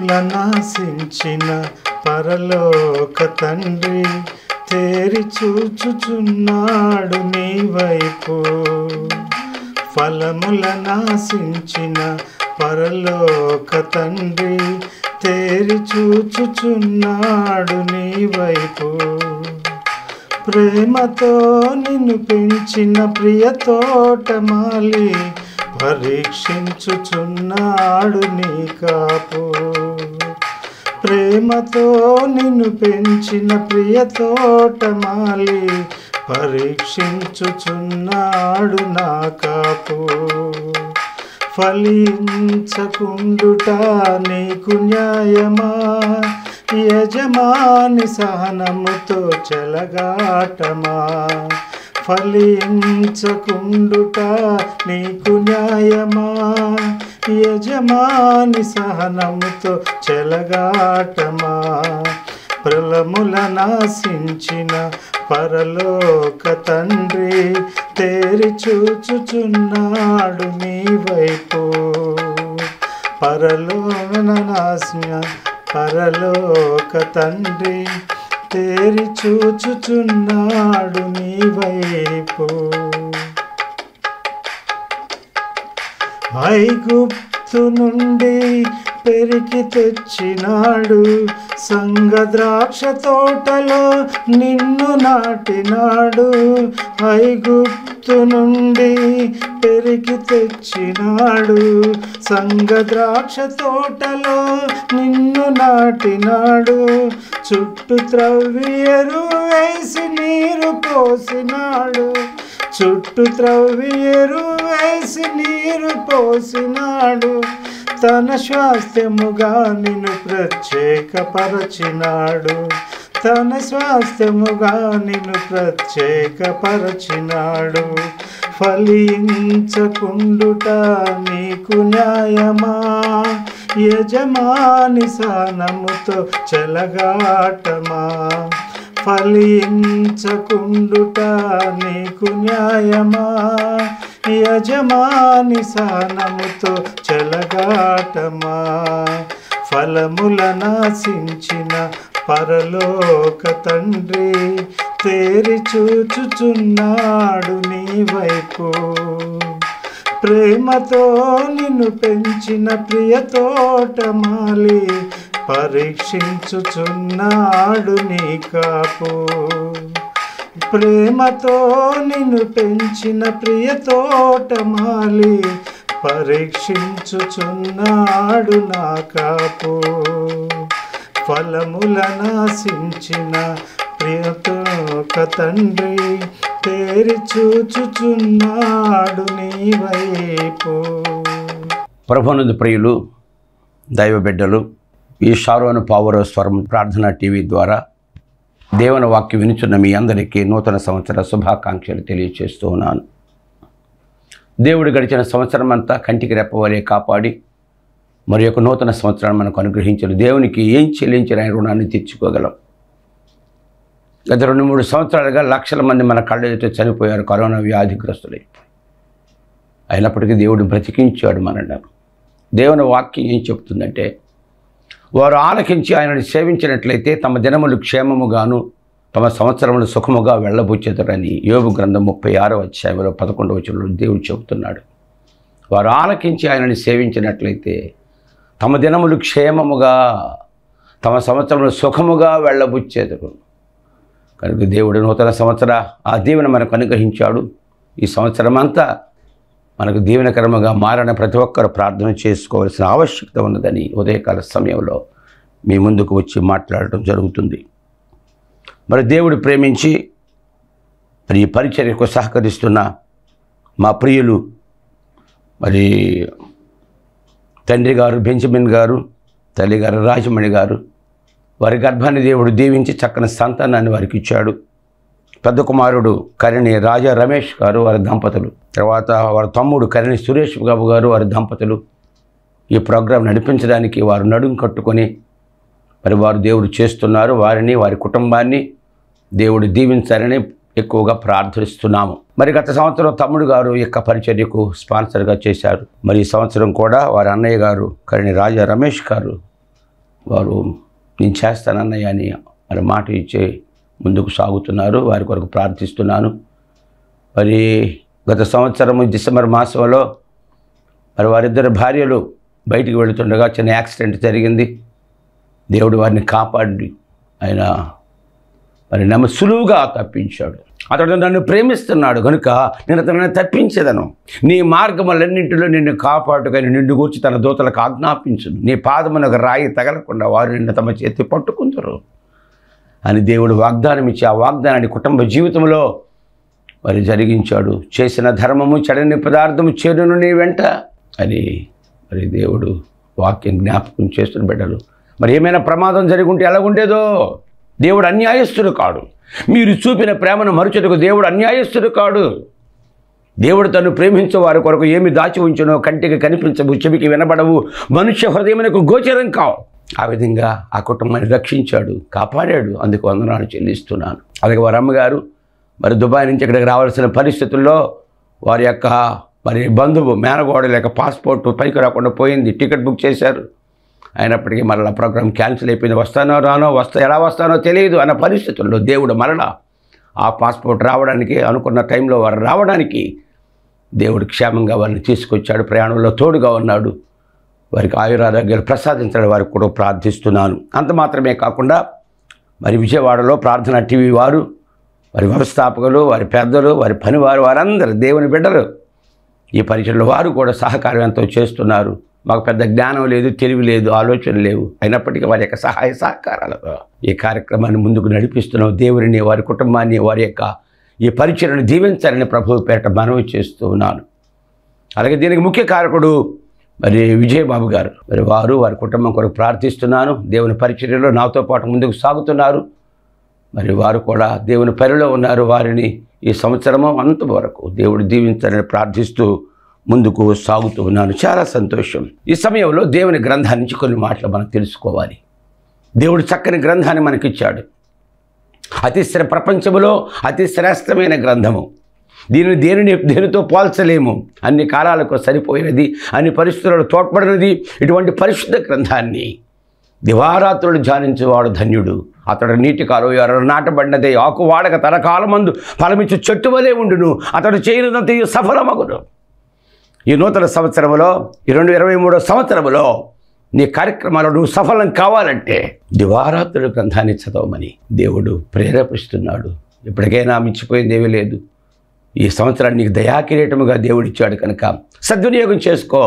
ఫలముల నాశించిన పరలోక తండ్రి తేరి చూచుచున్నాడు నీ వైపు. ఫలముల నాశించిన పరలోక తండ్రి తేరి చూచుచున్నాడు నీ వైపు. ప్రేమతో నిన్ను పెంచిన ప్రియ తోటమాలి పరీక్షించుచున్నాడు నీ కాపు. ప్రేమతో నిన్ను పెంచిన ప్రియ తోటమాలి పరీక్షించుచున్నాడు నా కాపు. ఫలించకుండుట నీకు న్యాయమా, యజమాని సహనముతో చెలగాటమా. ఫలించకుండుట నీకు న్యాయమా, యజమాని సహనముతో చెలగాటమా. ఫలముల నాశించిన పరలోక తండ్రి తేరి చూచుచున్నాడు నీ వైపు. పరలోక తండ్రి తేరి చూచుచున్నాడు నీ వైపు. ఐగుప్తు నుండి పెరికి తెచ్చినాడు, సంగ ద్రాక్ష తోటలో నిన్ను నాటినాడు. ఐగుప్తు నుండి పెరికి తెచ్చినాడు, సంగ ద్రాక్ష తోటలో నిన్ను నాటినాడు. చుట్టూ త్రవ్వి ఎరువు వేసి నీరు పోసినాడు, చుట్టూ త్రవ్వి ఎరువు వేసి నీరు పోసినాడు. తన స్వాస్థ్యముగా నిన్ను ప్రత్యేకపరచినాడు, తన స్వాస్థ్యముగా నిన్ను ప్రత్యేకపరచినాడు. ఫలించకుండుట నీకు న్యాయమా, యజమాని సహనముతో చెలగాటమా. ఫలించకుండుట నీకు న్యాయమా, యజమాని సహనముతో చెలగాటమా. ఫలముల నాశించిన పరలోక తండ్రి తేరి చూచుచున్నాడు నీ వైపు. ప్రేమతో నిన్ను పెంచిన ప్రియ తోటమాలి పరీక్షించుచున్నాడు నీ కాపు. ప్రేమతో నిన్ను పెంచిన ప్రియ తోటమాలి పరీక్షించుచున్నాడు నా కాపు. ఫలముల నాశించిన ప్రియతోక తండ్రి తేరి చూచుచున్నాడు నీ వైపు. ప్రభునందు ప్రియులు, దైవ బిడ్డలు, ఈ షారోను పావుర స్వరం ప్రార్థనా టీవీ ద్వారా దేవుని వాక్యం వినుచున్న మీ అందరికీ నూతన సంవత్సర శుభాకాంక్షలు తెలియజేస్తూ ఉన్నాను. దేవుడు గడిచిన సంవత్సరం అంతా కంటికి రెప్పవలే కాపాడి మరి యొక్క నూతన సంవత్సరాన్ని మనకు అనుగ్రహించిన దేవునికి ఏం చెల్లించిన ఆయన రుణాన్ని తీర్చుకోగలం. గత 2-3 సంవత్సరాలుగా లక్షల మంది మన కళ్ళ ఎదుట చనిపోయారు కరోనా వ్యాధిగ్రస్తులై. అయినప్పటికీ దేవుడు బ్రతికించాడు మనల్ని. దేవుని వాక్యం ఏం చెప్తుందంటే, వారు ఆలకించి ఆయనను సేవించినట్లయితే తమ దినములు క్షేమముగాను తమ సంవత్సరములు సుఖముగా వెళ్ళబుచ్చెదరని యోబు గ్రంథం 36వ అధ్యాయంలో 11వ వచనంలో దేవుడు చెబుతున్నాడు. వారు ఆలకించి ఆయనను సేవించినట్లయితే తమ దినములు క్షేమముగా తమ సంవత్సరములు సుఖముగా వెళ్ళబుచ్చెదరు. కనుక దేవుడు నూతన సంవత్సర ఆ దీవెన మనకు అనుగ్రహించాడు. ఈ సంవత్సరం అంతా మనకు దీవెనకరముగా మారని ప్రతి ఒక్కరు ప్రార్థన చేసుకోవాల్సిన ఆవశ్యకత ఉన్నదని ఉదయకాల సమయంలో మీ ముందుకు వచ్చి మాట్లాడటం జరుగుతుంది. మరి దేవుడు ప్రేమించి మరి ఈ పరిచర్యకు సహకరిస్తున్న మా ప్రియులు మరి తండ్రి గారు బెంజమిన్ గారు, తల్లి గారు రాజమణి గారు, వారి గర్భాన్ని దేవుడు దీవించి చక్కని సంతానాన్ని వారికి ఇచ్చాడు. పెద్ద కుమారుడు కరణి రాజా రమేష్ గారు వారి దంపతులు, తర్వాత వారి తమ్ముడు కరణి సురేష్ బాబు గారు వారి దంపతులు ఈ ప్రోగ్రాం నడిపించడానికి వారు నడుం కట్టుకొని మరి వారు దేవుడు చేస్తున్నారు. వారిని వారి కుటుంబాన్ని దేవుడు దీవించాలని ఎక్కువగా ప్రార్థిస్తున్నాము. మరి గత సంవత్సరం తమ్ముడు గారు యొక్క పరిచర్యకు స్పాన్సర్గా చేశారు. మరి ఈ సంవత్సరం కూడా వారి అన్నయ్య గారు కరణి రాజా రమేష్ గారు వారు నేను చేస్తానన్నయ్య అని మరి మాట ఇచ్చే ముందుకు సాగుతున్నారు. వారి కొరకు ప్రార్థిస్తున్నాను. మరి గత సంవత్సరము డిసెంబర్ మాసంలో మరి వారిద్దరు భార్యలు బయటికి వెళుతుండగా చిన్న యాక్సిడెంట్ జరిగింది. దేవుడు వారిని కాపాడి ఆయన మరి సులువుగా తప్పించాడు. అతడు నన్ను ప్రేమిస్తున్నాడు కనుక నేను అతను తప్పించేదను. నీ మార్గములన్నింటిలో నిన్ను కాపాడుకొని నిన్ను గూర్చి తన దూతలకు ఆజ్ఞాపించును. నీ పాదమునకు రాయి తగలకుండా వారు నిన్ను తమ చేతి పట్టుకుంటారు అని దేవుడు వాగ్దానం ఇచ్చి ఆ వాగ్దానాన్ని కుటుంబ జీవితంలో మరి జరిగించాడు. చేసిన ధర్మము చెడని పదార్థము చేరును నీ వెంట అని మరి దేవుడు వాక్యం జ్ఞాపకం చేస్తున్న బిడ్డలు. మరి ఏమైనా ప్రమాదం జరిగి ఉంటే ఎలా ఉండేదో. దేవుడు అన్యాయస్తుడు కాడు. మీరు చూపిన ప్రేమను మరుచుటకు దేవుడు అన్యాయస్తుడు కాడు. దేవుడు తను ప్రేమించే వారి కొరకు ఏమి దాచి ఉంచునో కంటికి కనిపించవు, చెవికి వినబడవు, మనుష్య హృదయమునకు గోచరం కావు. ఆ విధంగా ఆ కుటుంబాన్ని రక్షించాడు, కాపాడాడు. అందుకు వందనాలు చెల్లిస్తున్నాను. అలాగే వారి అమ్మగారు మరి దుబాయ్ నుంచి ఇక్కడికి రావాల్సిన పరిస్థితుల్లో వారి యొక్క మరి బంధువు మేనగోడల యొక్క పాస్పోర్ట్ పైకి రాకుండా పోయింది. టికెట్ బుక్ చేశారు. అయినప్పటికీ మరలా ప్రోగ్రాం క్యాన్సిల్ అయిపోయింది. వస్తానో రానో ఎలా వస్తానో తెలియదు అన్న పరిస్థితుల్లో దేవుడు మరలా ఆ పాస్పోర్ట్ రావడానికి అనుకున్న టైంలో వారు రావడానికి దేవుడు క్షేమంగా వారిని తీసుకొచ్చాడు. ప్రయాణంలో తోడుగా ఉన్నాడు. వారికి ఆయురారోగ్యాలు ప్రసాదించడం వారికి కూడా ప్రార్థిస్తున్నాను. అంత మాత్రమే కాకుండా మరి విజయవాడలో ప్రార్థన టీవీ వారు వారి వ్యవస్థాపకులు, వారి పెద్దలు, వారి పనివారు, వారందరూ దేవుని బిడ్డలు ఈ పరిచయంలో వారు కూడా సహకారం ఎంతో చేస్తున్నారు. మాకు పెద్ద జ్ఞానం లేదు, తెలివి లేదు, ఆలోచన లేవు. అయినప్పటికీ వారి యొక్క సహాయ సహకారాలతో ఈ కార్యక్రమాన్ని ముందుకు నడిపిస్తున్నాం. దేవుడిని, వారి కుటుంబాన్ని, వారి యొక్క ఈ పరిచయను దీవించాలని ప్రభువు పేరిట మనవి చేస్తూ ఉన్నాను. అలాగే దీనికి ముఖ్య కారకుడు మరి విజయబాబు గారు. మరి వారు వారి కుటుంబం కొరకు ప్రార్థిస్తున్నాను. దేవుని పరిచర్యలో నాతో పాటు ముందుకు సాగుతున్నారు. మరి వారు కూడా దేవుని పనిలో ఉన్నారు. వారిని ఈ సంవత్సరము అంతవరకు దేవుడు దీవించాలని ప్రార్థిస్తూ ముందుకు సాగుతూ ఉన్నాను. చాలా సంతోషం. ఈ సమయంలో దేవుని గ్రంథాన్ని నుంచి కొన్ని మాటలు మనం తెలుసుకోవాలి. దేవుడు చక్కని గ్రంథాన్ని మనకిచ్చాడు. ప్రపంచంలో అతి శ్రేష్టమైన గ్రంథము. దేనితో పోల్చలేము. అన్ని కాలాలకు సరిపోయినది, అన్ని పరిస్థితులలో తోడ్పడినది. ఇటువంటి పరిశుద్ధ గ్రంథాన్ని దివారాత్రులు ధ్యానించేవాడు ధన్యుడు. అతడు నీటి కాలువ నాటబడినదే, ఆకు వాడక తన కాలమందు ఫలమిచ్చు చెట్టు వలె ఉండును. అతడు చేయనిదంత సఫలమగును. ఈ నూతన సంవత్సరంలో, ఈ 2023 సంవత్సరంలో నీ కార్యక్రమాలు నువ్వు సఫలం కావాలంటే దివారాత్రుల గ్రంథాన్ని చదవమని దేవుడు ప్రేరేపిస్తున్నాడు. ఇప్పటికైనా మించిపోయింది ఏమీ లేదు. ఈ సంవత్సరాన్ని నీకు దయాకిరీటముగా దేవుడిచ్చాడు కనుక సద్వినియోగం చేసుకో.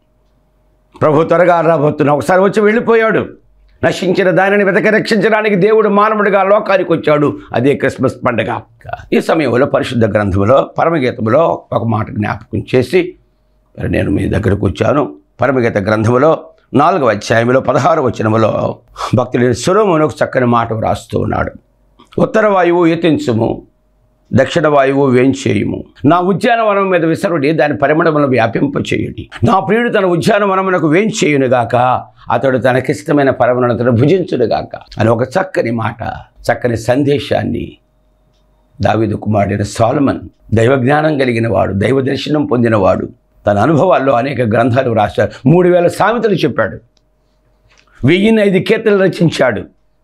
ప్రభు త్వరగా రాబోతున్నా. ఒకసారి వచ్చి వెళ్ళిపోయాడు. నశించిన దానిని వెతక రక్షించడానికి దేవుడు మానవుడిగా లోకానికి వచ్చాడు. అదే క్రిస్మస్ పండుగ. ఈ సమయంలో పరిశుద్ధ గ్రంథంలో పరమగీతంలో ఒక మాట జ్ఞాపకం చేసి నేను మీ దగ్గరకు వచ్చాను. పరమగీత గ్రంథంలో 4వ అధ్యాయంలో 16వ వచనంలో భక్తుడైన సొలొమోను ఒక చక్కని మాట వ్రాస్తూ ఉన్నాడు. ఉత్తర వాయువు ఎత్తించుము, దక్షిణ వాయువు వేంచేయుము. నా ఉద్యానవనం మీద విసరుడి, దాని పరిమళమును వ్యాపింపచేయుడి. నా ప్రియుడు తన ఉద్యానవనమునకు వేంచేయునుగాక, అతడు తనకిష్టమైన పరమనతను భుజించునుగాక అని ఒక చక్కని మాట, చక్కని సందేశాన్ని దావీదు కుమారుడైన సొలొమోను దైవజ్ఞానం కలిగిన వాడు, దైవ దర్శనం పొందినవాడు, తన అనుభవాల్లో అనేక గ్రంథాలు రాశాడు. 3000 సామెతలు చెప్పాడు. 1005 కీర్తనలు రచించాడు.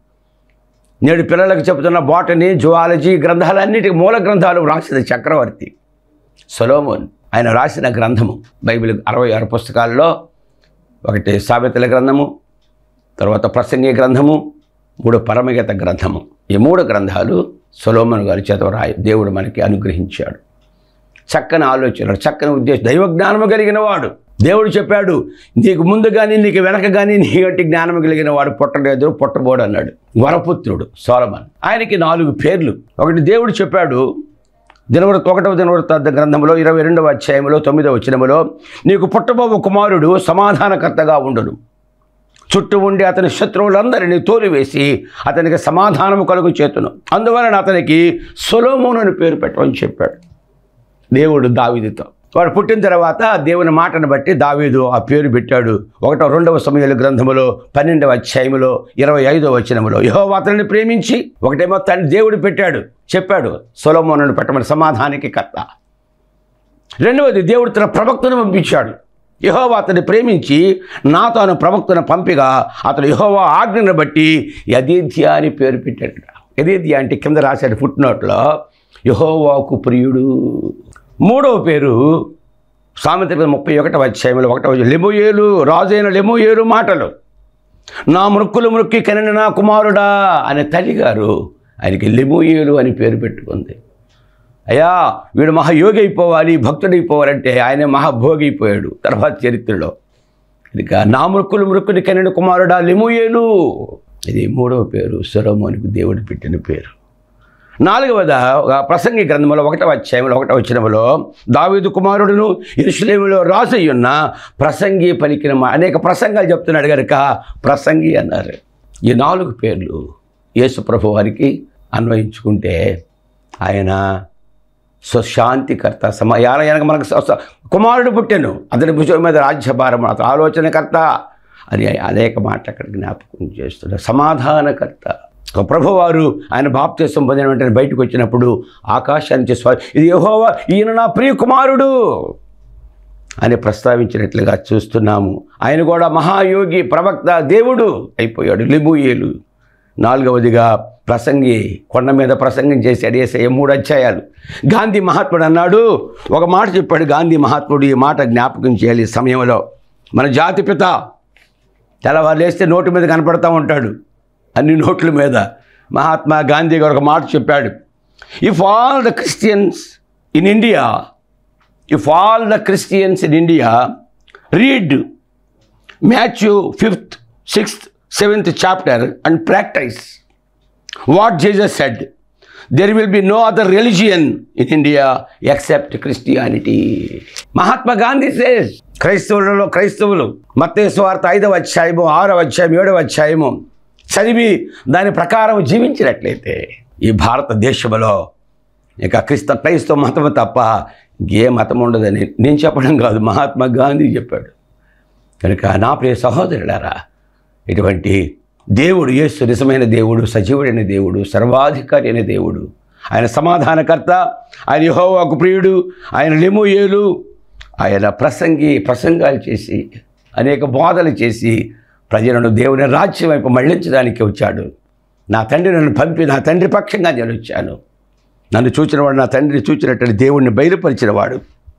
నేడు పిల్లలకు చెబుతున్న బాటనీ, జువాలజీ గ్రంథాలన్నిటికీ మూల గ్రంథాలు రాసిన చక్రవర్తి సొలొమోను. ఆయన రాసిన గ్రంథము బైబిల్ 66 పుస్తకాల్లో ఒకటి సామెతల గ్రంథము, తర్వాత ప్రసంగి గ్రంథము, 3 పరమగీత గ్రంథము. ఈ 3 గ్రంథాలు సొలొమోను గారి చేత దేవుడు మనకి అనుగ్రహించాడు. చక్కని ఆలోచనలు, చక్కని ఉద్దేశం, దైవజ్ఞానము కలిగిన వాడు. దేవుడు చెప్పాడు, నీకు ముందు కానీ నీకు వెనక కానీ నీకంటే జ్ఞానము కలిగిన వాడు పుట్టలేదు, పుట్టబోడు అన్నాడు. వరపుత్రుడు సొలొమోను. ఆయనకి 4 పేర్లు. ఒకటి దేవుడు చెప్పాడు దినవృత్తాంత 1వ దినవృత్తాంత గ్రంథంలో 22వ అధ్యాయంలో 9వ వచనములో, నీకు పుట్టబోవు కుమారుడు సమాధానకర్తగా ఉండును, చుట్టూ ఉండి అతని శత్రువులందరినీ తోలివేసి అతనికి సమాధానము కలుగు చేతును, అందువలన అతనికి సొలొమోను అని పేరు పెట్టమని చెప్పాడు దేవుడు దావీదుతో. వాడు పుట్టిన తర్వాత దేవుని మాటను బట్టి దావీదు ఆ పేరు పెట్టాడు. 1-2 సమూయేలు గ్రంథములో 12వ అధ్యాయములో 25వ వచనములో, యెహోవా అతనిని ప్రేమించి, ఒకటేమో తండ్రి దేవుడు పెట్టాడు, చెప్పాడు సొలొమోనును పెట్టమని, సమాధానానికి కర్త. రెండవది దేవుడు తన ప్రవక్తను పంపించాడు. యెహోవా అతన్ని ప్రేమించి నాతాను ప్రవక్తను పంపిగా అతడు యెహోవా ఆజ్ఞను బట్టి యదీద్యా అని పేరు పెట్టాడు. యదీద్యా అంటే కింద రాశాడు ఫుట్ నోట్లో, యెహోవాకు ప్రియుడు. మూడవ పేరు సామెతల 31వ అధ్యాయంలో 1వ లెమూయేలు, రాజైన లెమూయేలు మాటలు. నా మృక్కులు మృక్కి కనిన నా కుమారుడా అనే తల్లిగారు ఆయనకి లెమూయేలు అని పేరు పెట్టుకుంది. అయ్యా వీడు మహాయోగి అయిపోవాలి, భక్తుడైపోవాలంటే ఆయన మహాభోగి అయిపోయాడు తర్వాత చరిత్రలో. ఇక నా మృక్కులు మృక్కుని కనిన కుమారుడా లెమూయేలు, ఇది మూడవ పేరు, సొలొమోనుకు దేవుడు పెట్టిన పేరు. నాలుగవద ప్రసంగి గ్రంథంలో 1వ అధ్యాయంలో 1వ వచనంలో దావీదు కుమారుడును యెరూషలేములో రాజు అయ్యున్న ప్రసంగి పలికిన అనేక ప్రసంగాలు చెప్తున్నాడు కనుక ప్రసంగి అన్నారు. ఈ 4 పేర్లు యేసు ప్రభు వారికి అన్వయించుకుంటే ఆయన స్వశాంతికర్త, ఆయనకు మనకు కుమారుడు పుట్టెను, అతని భుజం మీద రాజ్యభారం, అతను ఆలోచనకర్త అని అనేక మాటలు అక్కడ జ్ఞాపకం చేస్తున్నాడు. సమాధానకర్త. ప్రభువారు ఆయన బాప్తిసం పొందిన వెంటనే బయటకు వచ్చినప్పుడు ఆకాశానికి ఇది యెహోవా ఈయన నా ప్రియ కుమారుడు అని ప్రస్తావించినట్లుగా చూస్తున్నాము. ఆయన కూడా మహాయోగి, ప్రవక్త, దేవుడు అయిపోయాడు లెమూయేలు. 4వదిగా ప్రసంగి, కొండ మీద ప్రసంగం చేశాడు యేసయ్య 3 అధ్యాయాలు. గాంధీ మహాత్ముడు అన్నాడు, ఒక మాట చెప్పాడు గాంధీ మహాత్ముడు, ఈ మాట జ్ఞాపకం చేయాలి ఈ సమయంలో. మన జాతిపిత తెల్లవారు లేస్తే నోటు మీద కనపడతా ఉంటాడు, అన్ని నోట్ల మీద. మహాత్మా గాంధీ గారు ఒక మాట చెప్పాడు, if all the Christians in India read Matthew 5th, 6th, 7th chapter and practice what Jesus said, there will be no other religion in India except Christianity. Mahatma Gandhi says, క్రైస్తవులు మత్తయి సువార్త 5వ అధ్యాయము 6వ అధ్యాయం 7వ అధ్యాయము చదివి దాని ప్రకారం జీవించినట్లయితే ఈ భారతదేశంలో ఇక క్రైస్తవ మతం తప్ప ఏ మతం ఉండదని నేను చెప్పడం కాదు, మహాత్మా గాంధీ చెప్పాడు. కనుక నా ప్రియ సహోదరులారా, ఇటువంటి దేవుడు యేసు నిజమైన దేవుడు, సజీవుడైన దేవుడు, సర్వాధికారి అయిన దేవుడు, ఆయన సమాధానకర్త, ఆయన యెహోవాకు ప్రియుడు, ఆయన లెమూయేలు, ఆయన ప్రసంగాలు చేసి అనేక బోధలు చేసి ప్రజలను దేవుని రాజ్యం వైపు మళ్లించడానికి వచ్చాడు. నా తండ్రి నన్ను పంపి నా తండ్రి పక్షంగా నేను వచ్చాను, నన్ను చూచినవాడు నా తండ్రిని చూచినట్టు దేవుణ్ణి బయలుపరిచినవాడు,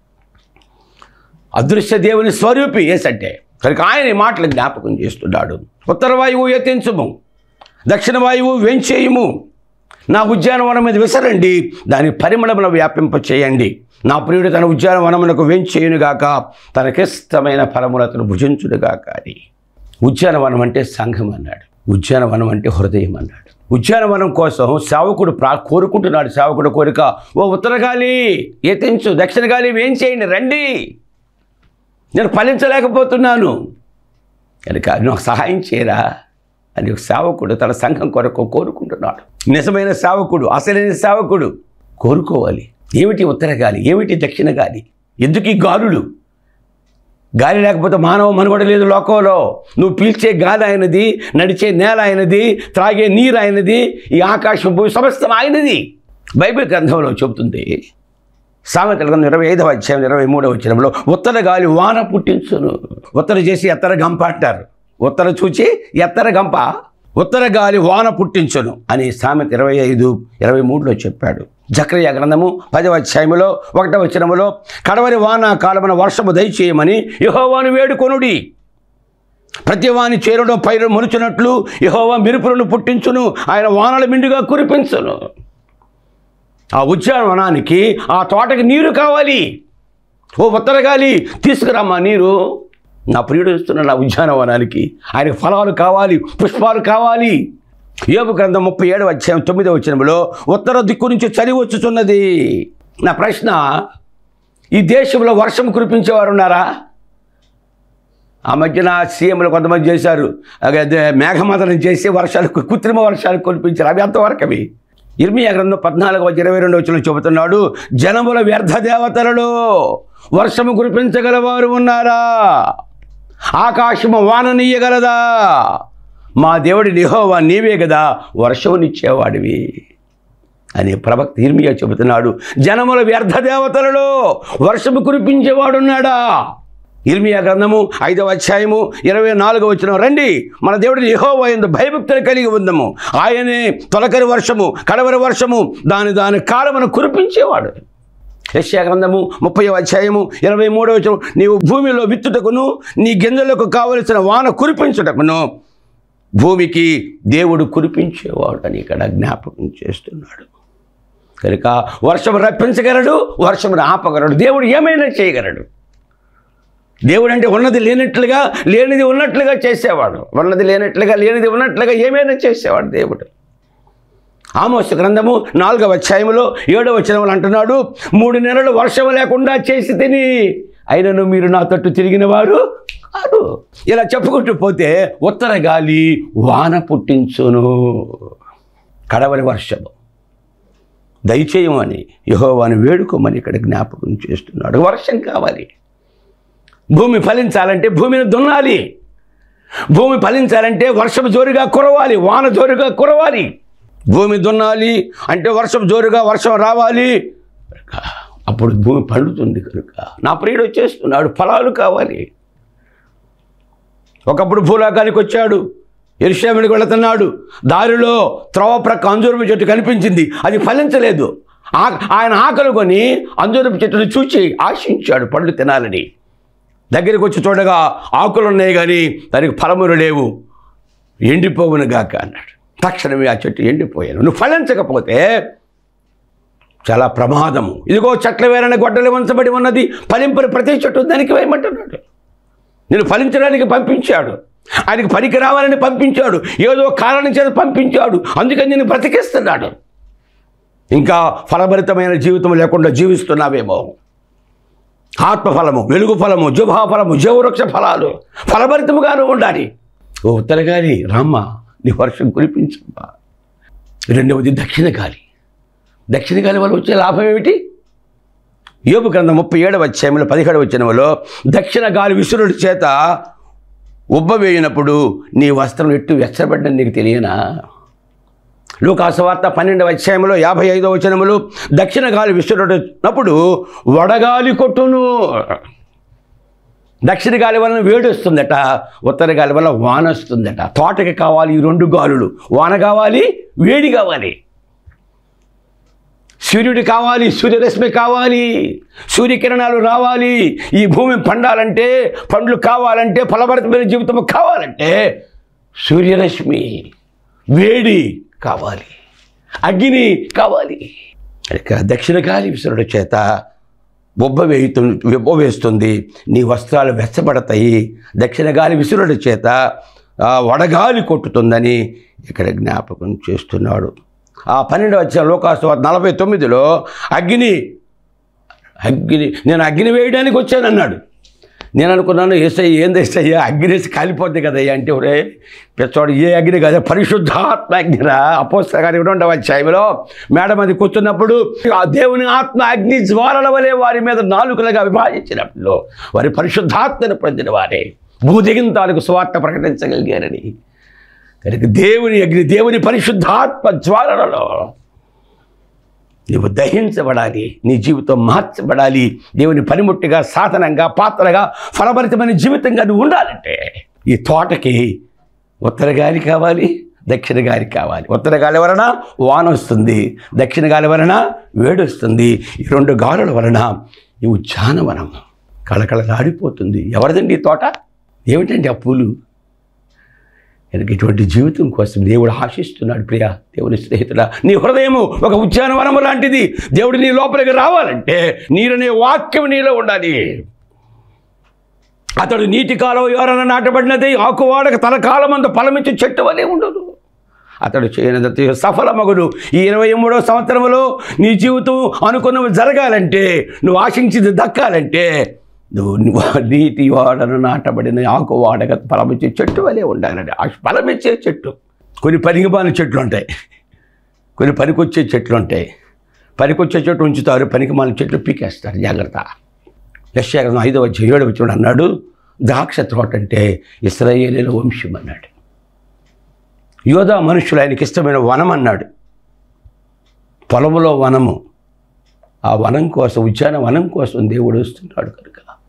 అదృశ్య దేవుని స్వరూపి యేసంటే. కనుక ఆయన ఈ మాటలు జ్ఞాపకం చేస్తున్నాడు. ఉత్తర వాయువు ఎత్తించుము, దక్షిణ వాయువు వెంచేయుము, నా ఉద్యానవనం మీద విసరండి, దాని పరిమళమును వ్యాపింప చేయండి. నా ప్రియుడు తన ఉద్యానవనమునకు వెంచేయునుగాక, తనకిష్టమైన ఫలములను భుజించునుగాక అని. ఉద్యానవనం అంటే సంఘం అన్నాడు, ఉద్యానవనం అంటే హృదయం అన్నాడు. ఉద్యానవనం కోసం సేవకుడు కోరుకుంటున్నాడు. సేవకుడు కోరిక, ఓ ఉత్తర గాలి ఎత్తించు, దక్షిణ గాలి వేంచేయండి, రండి, నేను ఫలించలేకపోతున్నాను కనుక నాకు సహాయం చేయరా అని ఒక సేవకుడు తన సంఘం కొరకు కోరుకుంటున్నాడు. నిజమైన సేవకుడు, అసలైన సేవకుడు కోరుకోవాలి. ఏమిటి ఉత్తర గాలి, ఏమిటి దక్షిణ గాలి, ఎందుకు ఈ గాలులు? గాలి లేకపోతే మానవ మనుగడ లేదు లోకంలో. నువ్వు పీల్చే గాలి ఆయనది, నడిచే నేల ఆయనది, త్రాగే నీరు ఆయనది, ఈ ఆకాశం భూమి సమస్తం ఆయనది. బైబిల్ గ్రంథంలో చెబుతుంది, సామెతల గ్రంథం 25వ అధ్యాయం 23వ వచనంలో, ఉత్తర గాలి వాన పుట్టించును. ఉత్తర చేసి ఎత్తర గంప అంటారు, ఉత్తర చూచి ఎత్తర గంప, ఉత్తర గాలి వాన పుట్టించును అని సామెత 25:23లో చెప్పాడు. జకర్యా గ్రంథము 10వ అధ్యాయంలో 1వ వచనములో, కడవరి వాన కాలమున వర్షము దయచేయమని యెహోవాను వేడుకొనుడి, ప్రతి వాని చేరులో పైరు మొలుచున్నట్లు యెహోవా మెరుపులను పుట్టించును, ఆయన వానల మిండుగా కురిపించును. ఆ ఉద్యానవనానికి, ఆ తోటకి నీరు కావాలి. ఓ ఉత్తర గాలి తీసుకురామ్మా నీరు, నా ప్రియుడు ఇస్తున్న నా ఉద్యానవనానికి ఆయనకు ఫలాలు కావాలి, పుష్పాలు కావాలి. యోబు గ్రంథం 37వ అధ్యాయం 9వ వచనంలో, ఉత్తర దిక్కు నుంచి చలి వచ్చుచున్నది. నా ప్రశ్న, ఈ దేశంలో వర్షం కురిపించేవారు ఉన్నారా? ఆ మధ్యన సీఎంలు కొంతమంది చేశారు, మేఘమదనం చేసి కృత్రిమ వర్షాలు కురిపించారు. అవి అంతవరకు అవి. ఇర్మియా గ్రంథం 14:22 వచనంలో చెబుతున్నాడు, జనముల వ్యర్థ దేవతలలో వర్షము కురిపించగలవారు ఉన్నారా? ఆకాశము వాననీయగలదా? మా దేవుడి యెహోవా నీవే కదా వర్షమునిచ్చేవాడివి అని ప్రవక్త ఇర్మియా చెబుతున్నాడు. జనముల వ్యర్థ దేవతలలో వర్షము కురిపించేవాడున్నాడా? ఇర్మియా గ్రంథము 5వ అధ్యాయము 24వ వచనం, రండి మన దేవుడిని యెహోవా యందు భయభక్తులు కలిగి ఉందము, ఆయనే తొలకరి వర్షము కడవరి వర్షము దాని కాలమును కురిపించేవాడు. యెషయా గ్రంథము 30వ అధ్యాయము 23వ వచనం, నీవు భూమిలో విత్తుటకును నీ గింజలకు కావలసిన వాన కురిపించుటకును భూమికి దేవుడు కురిపించేవాడు అని ఇక్కడ జ్ఞాపకం చేస్తున్నాడు. కనుక వర్షం రప్పించగలడు, వర్షమును ఆపగలడు, దేవుడు ఏమైనా చేయగలడు. దేవుడు అంటే ఉన్నది లేనట్లుగా లేనిది ఉన్నట్లుగా చేసేవాడు, ఉన్నది లేనట్లుగా లేనిది ఉన్నట్లుగా ఏమైనా చేసేవాడు దేవుడు. ఆమోసు గ్రంథము 4వ అధ్యాయములో 7వ వచనంలో అంటున్నాడు, 3 నెలలు వర్షం లేకుండా చేసి తిని అయినను మీరు నా తట్టు తిరిగిన వారు కాదు. ఇలా చెప్పుకుంటూ పోతే ఉత్తర గాలి వాన పుట్టించును, కడవరి వర్షము దయచేయమని యెహోవాను వేడుకోమని ఇక్కడ జ్ఞాపకం చేస్తున్నాడు. వర్షం కావాలి. భూమి ఫలించాలంటే భూమిని దున్నాలి. భూమి ఫలించాలంటే వర్షం జోరుగా కురవాలి, వాన జోరుగా కురవాలి. భూమి దున్నాలి అంటే వర్షం జోరుగా వర్షం రావాలి, అప్పుడు భూమి పండుతుంది. కనుక నా ప్రియుడు వచ్చేస్తున్నాడు, ఫలాలు కావాలి. ఒకప్పుడు భూలోకానికి వచ్చాడు, యెరూషలేముకి వెళుతున్నాడు. దారిలో త్రోవ ప్రక్క అంజూరపు చెట్టు కనిపించింది, అది ఫలించలేదు. ఆయన ఆకలి కొని అంజూరపు చెట్టును చూచి ఆశించాడు పండ్లు తినాలని. దగ్గరికి వచ్చి చూడగా ఆకులు ఉన్నాయి కానీ దానికి ఫలములు లేవు, ఎండిపోవును గాక అన్నాడు. తక్షణమే ఆ చెట్టు ఎండిపోయాను. నువ్వు ఫలించకపోతే చాలా ప్రమాదము. ఇదిగో చెట్ల వేరని గొడ్డలు వంచబడి ఉన్నది, ఫలింపని ప్రతి చెట్టు దానికి వేయమంటున్నాడు. నేను ఫలించడానికి పంపించాడు, ఆయనకి పనికి రావాలని పంపించాడు, ఏదో కారణం చేత పంపించాడు, అందుకని నేను బ్రతికిస్తున్నాడు. ఇంకా ఫలభరితమైన జీవితం లేకుండా జీవిస్తున్నావేమో. ఆత్మఫలము, వెలుగు ఫలము, జుభాఫలము, జీవవృక్ష ఫలాలు ఫలభరితముగాను ఉండాలి. ఓ ఉత్తర గాలి రామ్మ, నీ వర్షం కురిపించమ్మా. రెండవది దక్షిణ గాలి. దక్షిణ గాలి వల్ల వచ్చే లాభం ఏమిటి? యోబు గ్రంథం 37వ అధ్యాయంలో 17వ వచనంలో, దక్షిణ గాలి విసురుడి చేత ఉబ్బవేయినప్పుడు నీ వస్త్రం ఎట్టు వెచ్చబడ్డని నీకు తెలియనా? లూకాసు వార్త 12వ అధ్యాయంలో 55వ వచనములు, దక్షిణ గాలి విసురుడినప్పుడు వడగాలి కొట్టును. దక్షిణ గాలి వలన వేడి వస్తుందట, ఉత్తర గాలి వల్ల వాన వస్తుందట. తోటకి కావాలి ఈ 2 గాలులు, వాన కావాలి, వేడి కావాలి. సూర్యుడు కావాలి, సూర్యరశ్మి కావాలి, సూర్యకిరణాలు రావాలి. ఈ భూమి పండాలంటే, పండ్లు కావాలంటే, ఫలభరితమైన జీవితం కావాలంటే సూర్యరశ్మి, వేడి కావాలి, అగ్ని కావాలి. ఇక దక్షిణ గాలి విసురుడు చేత ఉబ్బవేస్తుంది, నీ వస్త్రాలు వెచ్చబడతాయి. దక్షిణ గాలి విసురుడు చేత వడగాలి కొట్టుతుందని ఇక్కడ జ్ఞాపకం చేస్తున్నాడు. ఆ 12వ అధ్యాయం లూకాసు 49లో అగ్ని నేను అగ్ని వేయడానికి వచ్చానన్నాడు. నేను అనుకున్నాను, ఏసయ్య ఏంది ఏసయ్య, అగ్ని వేసి కాలిపోద్ది కదయ్యా అంటే, ఒరే పెద్దవాడు, ఏ అగ్ని కదా, పరిశుద్ధాత్మ అగ్నిరా. అపోస్తలుల కార్యం 2వ అధ్యాయంలో మేడ మీద కూర్చున్నప్పుడు ఆ దేవుని ఆత్మ అగ్ని జ్వాలల వలె వారి మీద నాలుకలుగా విభాజించినప్పుడు వారి పరిశుద్ధాత్మను పొందిన వారే భూదిగంతాలకు సువార్త ప్రకటించగలిగారని. కనుక దేవుని అగ్ని, దేవుని పరిశుద్ధాత్మ జ్వాలలలో నువ్వు దహించబడాలి, నీ జీవితం మార్చబడాలి. దేవుని పనిముట్టిగా, సాధనంగా, పాత్రగా, ఫలభరితమైన జీవితంగా నువ్వు ఉండాలంటే ఈ తోటకి ఉత్తర గాలి కావాలి, దక్షిణ గాలి కావాలి. ఉత్తర గాలి వలన వాన వస్తుంది, దక్షిణ గాలి వలన వేడి వస్తుంది. ఈ 2 గాలుల వలన ఈ ఉద్యానవనం కళకళలాడిపోతుంది. ఎవరిదండి ఈ తోట? ఏమిటండి ఆ పూలు? కనుక ఇటువంటి జీవితం కోసం దేవుడు ఆశిస్తున్నాడు. ప్రియా దేవుని స్నేహితుడా, నీ హృదయము ఒక ఉద్యానవనము లాంటిది. దేవుడు నీ లోపలికి రావాలంటే నీరనే వాక్యం నీలో ఉండాలి. అతడు నీటి కాలం ఎవరైనా నాటబడినది ఆకువాడక తన కాలమందు ఫలమిచ్చి చెట్టు వలె ఉండదు. అతడు చేయనది సఫలమగుడు. ఈ 23వ సంవత్సరంలో నీ జీవితం అనుకున్నవి జరగాలంటే, నువ్వు ఆశించింది దక్కాలంటే, నువ్వు నీటి వాడను నాటబడిన ఆకు వాడక ఫలమిచ్చే చెట్టు వలె ఉండాలండి. ఆ ఫలమిచ్చే చెట్టు. కొన్ని పనికిమాలిన చెట్లు ఉంటాయి, కొన్ని పనికొచ్చే చెట్లు ఉంటాయి. పనికొచ్చే చెట్టు ఉంచుతారు, పనికిమాలిన చెట్లు పీకేస్తారు. జాగ్రత్త. యెషయా 5వ అధ్యాయం 7వ వచనం అన్నాడు, ద్రాక్ష తోట అంటే ఇశ్రాయేలీయుల వంశం అన్నాడు. యోధా మనుషులు ఆయనకి ఇష్టమైన వనం అన్నాడు. పొలములో వనము, ఆ వనం కోసం, ఉద్యాన వనం కోసం దేవుడు వస్తున్నాడు. కనుక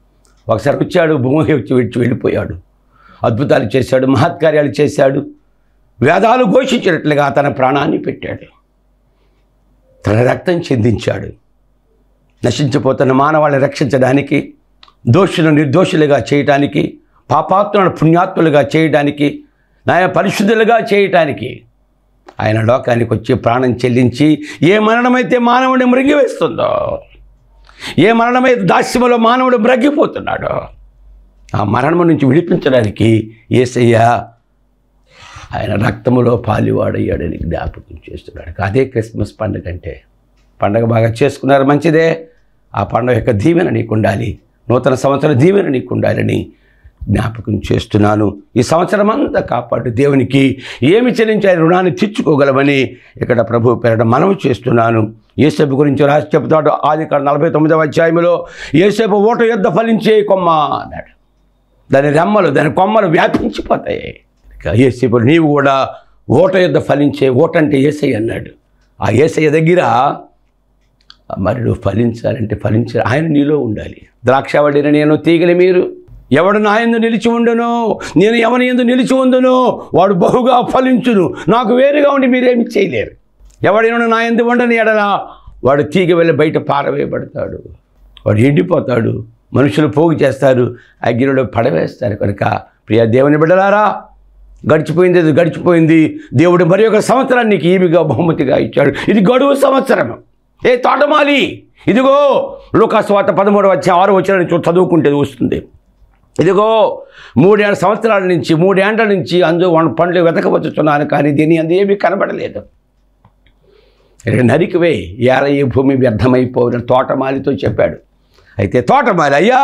ఒకసారి వచ్చాడు, భూమి వచ్చి విడిచి వెళ్ళిపోయాడు. అద్భుతాలు చేశాడు, మహత్కార్యాలు చేశాడు, వేదాలు ఘోషించినట్లుగా తన ప్రాణాన్ని పెట్టాడు, తన రక్తం చిందించాడు. నశించిపోతున్న మానవాళ్ళని రక్షించడానికి, దోషులను నిర్దోషులుగా చేయటానికి, పాపాత్ములను పుణ్యాత్ములుగా చేయడానికి, పరిశుద్ధులుగా చేయటానికి ఆయన లోకానికి వచ్చి ప్రాణం చెల్లించి, ఏ మరణమైతే మానవుడిని మృంగివేస్తుందో, ఏ మరణమైతే దాస్యములో మానవుడు మ్రగ్గిపోతున్నాడో, ఆ మరణం నుంచి విడిపించడానికి యేసయ్య ఆయన రక్తములో పాలివాడయ్యాడని జ్ఞాపకం చేస్తున్నాడు. అదే క్రిస్మస్ పండుగ అంటే. పండుగ బాగా చేసుకున్నారు, మంచిదే. ఆ పండుగ యొక్క దీవెన నీకు ఉండాలి, నూతన సంవత్సరం దీవెన నీకు ఉండాలని జ్ఞాపకం చేస్తున్నాను. ఈ సంవత్సరం అంతా కాపాడు. దేవునికి ఏమి చెల్లించాలి, రుణాన్ని తీర్చుకోగలమని ఇక్కడ ప్రభు పేరట మనవి చేస్తున్నాను. యేసేపు గురించి రాసి చెబుతాడు. ఆదికాండం 49వ అధ్యాయంలో యేసేపు ఓట యొద్ద ఫలించే కొమ్మ అన్నాడు. దాని రెమ్మలు, దాని కొమ్మలు వ్యాపించిపోతాయి. యేసేపు నీవు కూడా ఓట యొద్ద ఫలించే, ఓట అంటే యేసయ్య అన్నాడు. ఆ యేసయ్య దగ్గర మరి నువ్వు ఫలించాలంటే ఆయన నీలో ఉండాలి. ద్రాక్షవడిన నేను తీగలి మీరు, ఎవడు నా యందు నిలిచి ఉండునో, నేను ఎవని యందు నిలిచి ఉండునో వాడు బహుగా ఫలించును. నాకు వేరుగా ఉండి మీరేమి చేయలేరు. ఎవడైనా నా యందు ఉండని ఎడలా వాడు తీగ వెళ్ళి బయట పారవేయబడతాడు, వాడు ఎండిపోతాడు, మనుషులు పోగు చేస్తారు, అగ్నిలో పడవేస్తారు. కనుక ప్రియ దేవుని బిడ్డలారా, గడిచిపోయింది. దేవుడు మరి ఒక సంవత్సరాన్ని నీకు ఈవిగా బహుమతిగా ఇచ్చాడు. ఇది గడువు సంవత్సరం. ఏ తోటమాలి, ఇదిగో లూకాసు వార్త 13వ అధ్యాయం 6వ వచనం చదువుకుంటే వస్తుంది. ఇదిగో 3 సంవత్సరాల నుంచి 3 ఏండ్ల నుంచి పండ్లు వెతకవచ్చుతున్నాను, కానీ దీని అందు ఏమీ కనబడలేదు. నరికివే, ఏరయ్యే భూమి వ్యర్థమైపోయిన తోటమాలితో చెప్పాడు. అయితే తోటమాలి, అయ్యా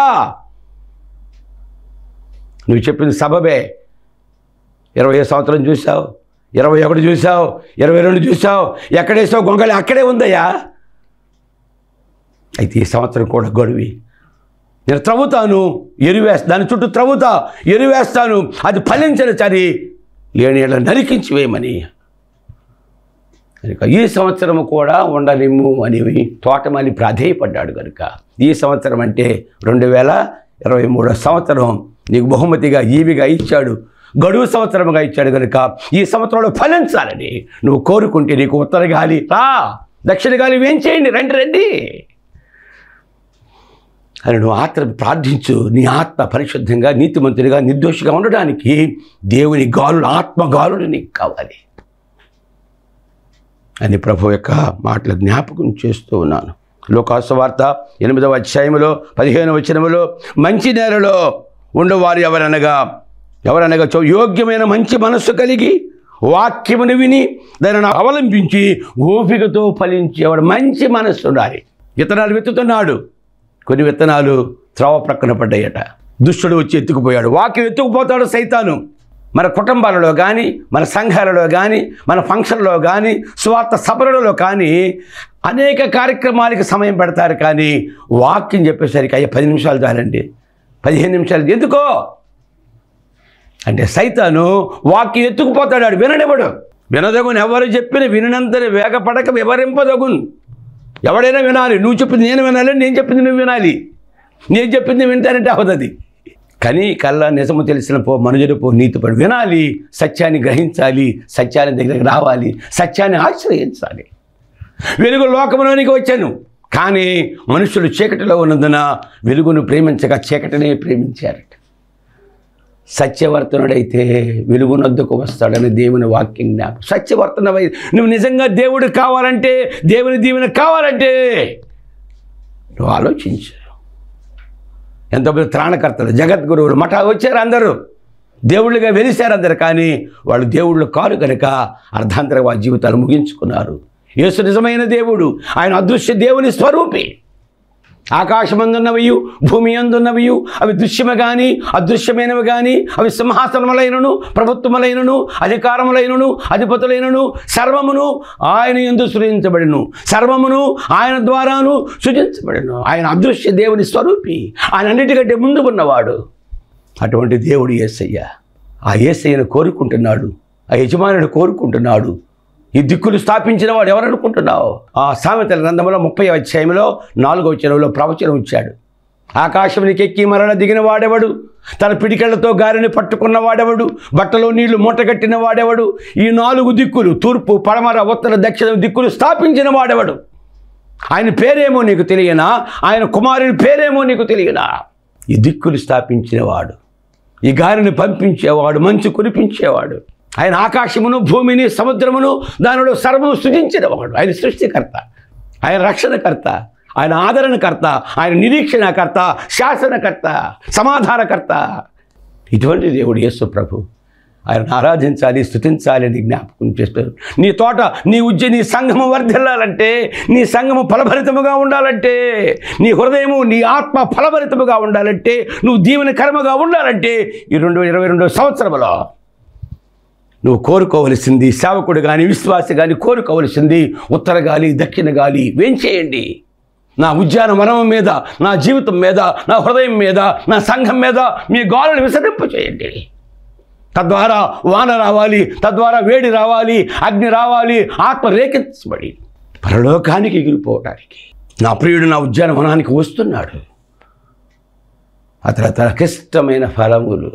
నువ్వు చెప్పింది సబబే. 20 సంవత్సరం చూసావు, 21 చూసావు, 22 చూసావు, ఎక్కడేసావు గొంగళి అక్కడే ఉందయ్యా. అయితే ఈ సంవత్సరం కూడా గడువి, నేను త్రవ్వుతాను, ఎరువేస్తాను, దాని చుట్టూ త్రవ్వుతా, ఎరువేస్తాను, అది ఫలించిన చరి లేని నరికించి వేయమని. కనుక ఈ సంవత్సరం కూడా ఉండనిమ్ము అని తోటమాలి ప్రాధేయపడ్డాడు. కనుక ఈ సంవత్సరం అంటే 2023 సంవత్సరం నీకు బహుమతిగా ఈవిగా ఇచ్చాడు, గడువు సంవత్సరముగా ఇచ్చాడు. కనుక ఈ సంవత్సరంలో ఫలించాలని నువ్వు కోరుకుంటే నీకు ఉత్తర గాలి దక్షిణ గాలి వేం చేయండి, రండి అని నువ్వు ప్రార్థించు. నీ ఆత్మ పరిశుద్ధంగా, నీతిమంతునిగా, నిర్దోషిగా ఉండడానికి దేవుని గాలులు, ఆత్మ గాలులు నీకు కావాలి అని ప్రభు యొక్క మాటలు జ్ఞాపకం చేస్తూ ఉన్నాను. లూకాసు వార్త 8వ అధ్యాయంలో 15వ వచనములో మంచి నేలలో ఉండవారు ఎవరనగా యోగ్యమైన మంచి మనస్సు కలిగి వాక్యమును విని దానిని అవలంబించి ఓపికతో ఫలించేవాడు. మంచి మనస్సు ఉండాలి. విత్తనాలు విత్తుతున్నాడు, కొన్ని విత్తనాలు త్రోవ ప్రక్కన పడ్డాయట. దుష్టుడు వచ్చి ఎత్తుకుపోయాడు. వాక్యం ఎత్తుకుపోతాడు సైతాను. మన కుటుంబాలలో కానీ, మన సంఘాలలో కానీ, మన ఫంక్షన్లో కానీ, స్వార్థ సభలలో కానీ అనేక కార్యక్రమాలకి సమయం పెడతారు. కానీ వాక్యం చెప్పేసరికి అయ్యా 10 నిమిషాలు చాలండి, 15 నిమిషాలు ఎందుకో అంటే సైతాను వాక్యం ఎత్తుకుపోతాడు. వాడు విననివ్వడు. వినదగును ఎవరు చెప్పిన వినంతని వేగపడక వివరింపదగును. ఎవడైనా వినాలి. నువ్వు చెప్పింది నేను వినాలి, నేను చెప్పింది నువ్వు వినాలి. నేను చెప్పింది వింటానంటే అవదది. కానీ కల్లా నిజము తెలిసిన మనుజుడు నీతిపడి వినాలి, సత్యాన్ని గ్రహించాలి, సత్యాన్ని దగ్గరికి రావాలి, సత్యాన్ని ఆశ్రయించాలి. వెలుగు లోకంలోనికి వచ్చాను, కానీ మనుషులు చీకటిలో ఉన్నందున వెలుగును ప్రేమించగా చీకటినే ప్రేమించారట. సత్యవర్తనుడైతే వెలుగునొద్దకు వస్తాడని దేవుని వాక్యం జ్ఞాపకం. సత్యవర్తనవై నువ్వు నిజంగా దేవుడు కావాలంటే, దేవుని దీవెన కావాలంటే నువ్వు ఆలోచించు. ఎంతోమంది త్రాణకర్తలు, జగద్గురువులు, మఠా వచ్చారు, అందరూ దేవుళ్ళుగా వెలిశారు అందరు. కానీ వాళ్ళు దేవుళ్ళు కారు కనుక అర్ధాంతరంగా వారి జీవితాలు ముగించుకున్నారు. యేసు నిజమైన దేవుడు, ఆయన అదృశ్య దేవుని స్వరూపి. ఆకాశమందున్నవియు భూమి అందున్నవియు అవి దృశ్యము కానీ అదృశ్యమైనవి కానీ, అవి సింహాసనములైనను ప్రభుత్వములైనను అధికారములైనను అధిపతులైనను సర్వమును ఆయన యందు సృజించబడిను, సర్వమును ఆయన ద్వారాను సృజించబడిను. ఆయన అదృశ్య దేవుని స్వరూపి, ఆయన అన్నిటికంటే ముందు ఉన్నవాడు. అటువంటి దేవుడు యేసయ్య. ఆ యేసయ్యను కోరుకుంటున్నాడు, ఆ యజమానుడు కోరుకుంటున్నాడు. ఈ దిక్కులు స్థాపించిన వాడు ఎవరనుకుంటున్నావు? ఆ సామెతల గ్రంథంలో 30వ అధ్యాయంలో 4వ వచనంలో ప్రవచనం ఇచ్చాడు. ఆకాశమునికి ఎక్కి మరల దిగిన వాడెవడు? తన పిడికెళ్లతో గాలిని పట్టుకున్న వాడెవడు? బట్టలో నీళ్లు మూటగట్టిన వాడెవడు? ఈ 4 దిక్కులు, తూర్పు, పడమర, ఉత్తర, దక్షిణ దిక్కులు స్థాపించిన వాడెవడు? ఆయన పేరేమో నీకు తెలియనా? ఆయన కుమారుని పేరేమో నీకు తెలియనా? ఈ దిక్కులు స్థాపించినవాడు, ఈ గాలిని పంపించేవాడు, మంచు కురిపించేవాడు. ఆయన ఆకాశమును, భూమిని, సముద్రమును, దానిలో సర్వము సృజించినవాడు. ఆయన సృష్టికర్త, ఆయన రక్షణకర్త, ఆయన ఆదరణకర్త, ఆయన నిరీక్షణకర్త, శాసనకర్త, సమాధానకర్త. ఇటువంటి దేవుడు యేసు ప్రభు. ఆయనను ఆరాధించాలి, స్తుతించాలి అని జ్ఞాపకం చేస్తారు. నీ తోట, నీ సంఘము వర్ధిల్లాలంటే, నీ సంఘము ఫలభరితముగా ఉండాలంటే, నీ హృదయము, నీ ఆత్మ ఫలభరితముగా ఉండాలంటే, నువ్వు దీవెనకరముగా ఉండాలంటే, ఈ 2022 సంవత్సరంలో నువ్వు కోరుకోవలసింది, సేవకుడు కానీ విశ్వాసి కానీ కోరుకోవలసింది, ఉత్తర గాలి, దక్షిణ గాలి వేంచేయండి. నా ఉద్యానవనం మీద, నా జీవితం మీద, నా హృదయం మీద, నా సంఘం మీద మీ గాలులు విసరింప చేయండి. తద్వారా వాన రావాలి, తద్వారా వేడి రావాలి, అగ్ని రావాలి, ఆత్మ రేకెత్తబడి పరలోకానికి ఎగిరిపోవడానికి నా ప్రియుడు నా ఉద్యానవనానికి వస్తున్నాడు. అతను తనకిష్టమైన ఫలములు,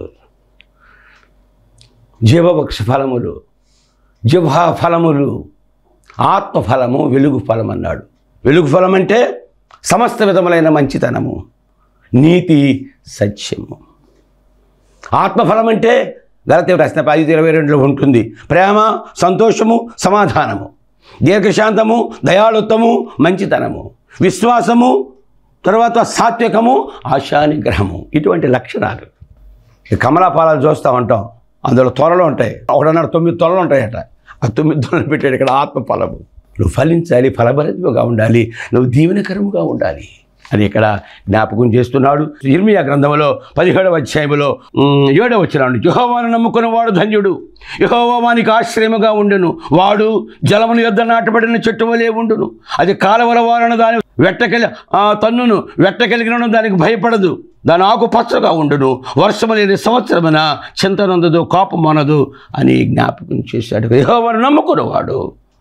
జీవవృక్ష ఫలములు, జిహ్వా ఫలములు, ఆత్మ ఫలము, వెలుగు ఫలం అన్నాడు. వెలుగు ఫలం అంటే సమస్త విధములైన మంచితనము, నీతి, సత్యము. ఆత్మఫలం అంటే గలతీ రాసిన 5:22 ఉంటుంది. ప్రేమ, సంతోషము, సమాధానము, దీర్ఘశాంతము, దయాళుత్వము, మంచితనము, విశ్వాసము, తర్వాత సాత్వికము, ఆశానిగ్రహము. ఇటువంటి లక్షణాలు. ఈ కమలాఫలాలు చూస్తూ ఉంటాం, అందులో తొలలు ఉంటాయి. ఒకడన్నాడు 9 తొలలు ఉంటాయట. ఆ 9 తొలలు పెట్టాడు ఇక్కడ ఆత్మఫలము. నువ్వు ఫలించాలి, ఫలభరితముగా ఉండాలి, నువ్వు దీవెనకరముగా ఉండాలి అని ఇక్కడ జ్ఞాపకం చేస్తున్నాడు. ఇర్మియా గ్రంథంలో 17వ అధ్యాయంలో 7వ వచనం, యెహోవాను నమ్ముకున్న వాడు ధన్యుడు, యెహోవా వానికి ఆశ్రయముగా ఉండును, వాడు జలమును యొద్ద నాటబడిన చెట్టు వలె ఉండును, అది కాలవల వారను దాని తన్నును, వెట్టకెలిగినను దానికి భయపడదు, దాని ఆకు పచ్చగా ఉండును, వర్షము లేని సంవత్సరమున చింతనందదు, కోపం అనదు అని జ్ఞాపకం చేశాడు. యెహోవాను నమ్ముకున్నవాడు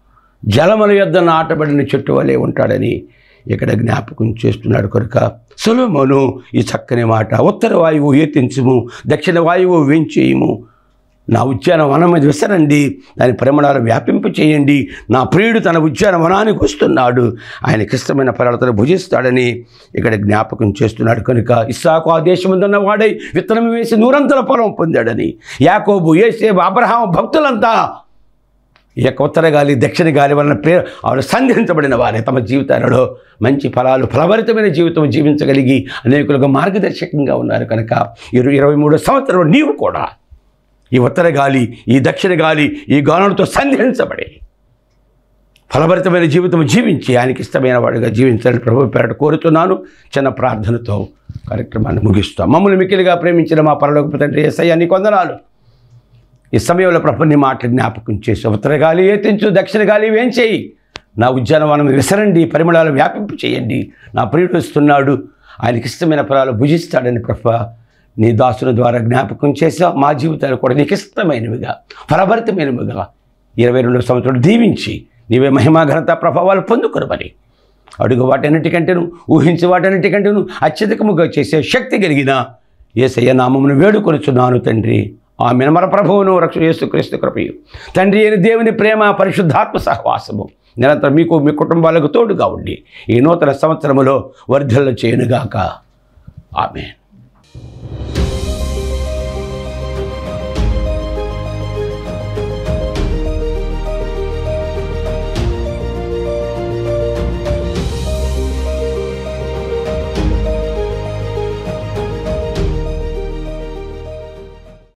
జలముల యొద్ద నాటబడిన చెట్టు వలె ఉంటాడని ఇక్కడ జ్ఞాపకం చేస్తున్నాడు. కనుక సొలొమోను ఈ చక్కని మాట, ఉత్తర వాయువు ఏతించుము, దక్షిణ వాయువు వేంచేయము, నా ఉద్యానవనం మీద విసరండి, దాని పరిమళాలు వ్యాపింప చేయండి. నా ప్రియుడు తన ఉద్యానవనానికి వస్తున్నాడు, ఆయనకి ఇష్టమైన ఫలాలతో భుజిస్తాడని ఇక్కడ జ్ఞాపకం చేస్తున్నాడు. కనుక ఇస్సాకు ఆ దేశముందున్న వాడై విత్తనం వేసి 100 ఫలం పొందాడని, యాకోబు, యోసేపు, అబ్రహాము భక్తులంతా ఈ యొక్క ఉత్తర గాలి, దక్షిణ గాలి వలన ఆవిడ సంధించబడిన వారే తమ జీవితాలలో మంచి ఫలాలు, ఫలభరితమైన జీవితం జీవించగలిగి అనేకులుగా మార్గదర్శకంగా ఉన్నారు. కనుక 2023 సంవత్సరంలో నీవు కూడా ఈ ఉత్తర గాలి, ఈ దక్షిణ గాలి, ఈ గాలులతో సంధించబడి ఫలభరితమైన జీవితం జీవించి ఆయనకి ఇష్టమైన వాడిగా జీవించాలని ప్రభువు పేరట కోరుతున్నాను. చిన్న ప్రార్థనతో కార్యక్రమాన్ని ముగిస్తాం. మమ్మల్ని మిక్కిలిగా ప్రేమించిన మా పరలోకపు తండ్రి యేసయ్య నీకు వందనాలు. ఈ సమయంలో ప్రభుని మాటలు జ్ఞాపకం చేసి, ఉత్తర గాలి ఏతించు, దక్షిణ గాలి వేంచేయి, నా ఉద్యానవనం విసరండి, పరిమళాలు వ్యాపింపు చేయండి, నా ప్రియుడు వస్తున్నాడు, ఆయనకి ఇష్టమైన ఫలాలు భుజిస్తాడని ప్రభు నీ దాసుల ద్వారా జ్ఞాపకం చేసావు. మా జీవితాలు కూడా నీకు ఇష్టమైనవిగా, ఫలభరితమైనవిగా 22 సంవత్సరాలు దీవించి నీవే మహిమా ఘనత ప్రభావాలు పొందుకొనమని అడుగు వాటన్నిటికంటేను, ఊహించే వాటన్నిటికంటేను అత్యధికముగా చేసే శక్తి కలిగిన యేసయ్య నామమును వేడుకొనుచున్నాను తండ్రి. ఆమేన్. మన ప్రభువును రక్షణ యేసుక్రీస్తు కృపయు, తండ్రి అయిన దేవుని ప్రేమ, పరిశుద్ధాత్మ సహవాసము నిరంతరం మీకు, మీ కుటుంబాలకు తోడుగా ఉండి ఈ నూతన సంవత్సరములో వర్ధిల్ల చేయునుగాక. ఆమేన్.